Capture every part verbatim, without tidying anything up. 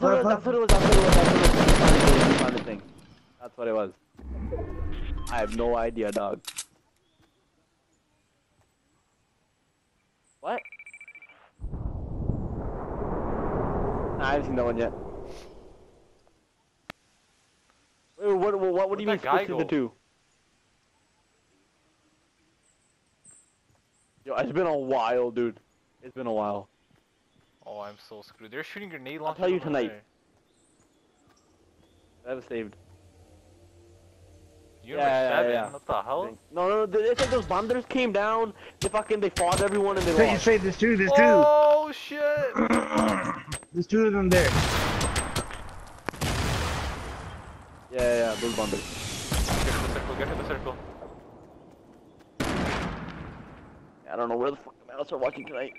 what it was, that's what it was, that's what it was, that's what it was. You found the thing, you found the thing. That's what it was. I have no idea, dog. What? Nah, I haven't seen that one yet. Wait, what, what, what, what do you mean split the two? Yo, it's been a while, dude. It's been a while. Oh, I'm so screwed. They're shooting grenade I'll launchers. tell you tonight. There. I have it saved. Universe yeah, yeah, seven? Yeah, yeah. What the hell? No, no, no, it's like those bombers came down, they fucking, they fought everyone and they say, lost. Say, there's two, there's two! Oh, shit! There's two of them there. Yeah, yeah, yeah, those bombers. Get to the circle, get to the circle. I don't know where the fuck the mouse are watching tonight.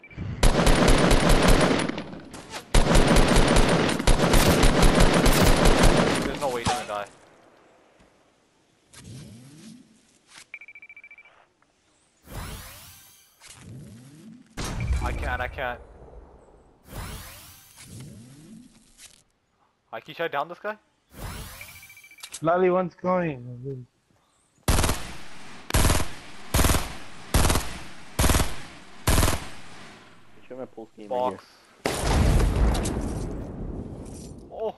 There's no way he's gonna die. I can't, I can't. I can shut down this guy? Lolly, one's going. Show my pulse game Box. Right oh!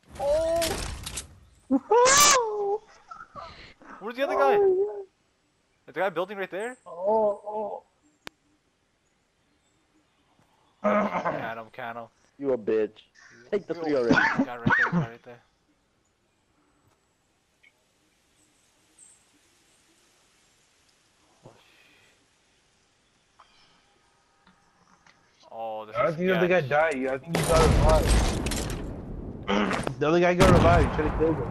Oh! Where's the other guy? Oh, Is the guy building right there? Oh, oh. Can him, can him. You a bitch. Take the three already. Guy right there, guy right there. Oh, this I don't is think the other guy died. I think he got revived. The other guy got revived. You should have killed him.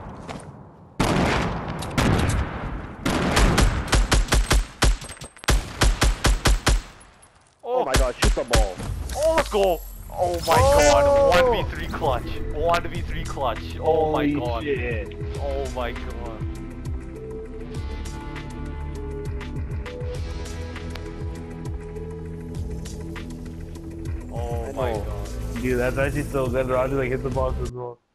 Oh, oh my god, shoot the ball. Oh, let's go. Oh my oh. god, one v three clutch. one v three clutch. Oh Holy my god. Shit. Oh my god. Oh my god. Dude, that's actually so good. Roger like hit the box as well.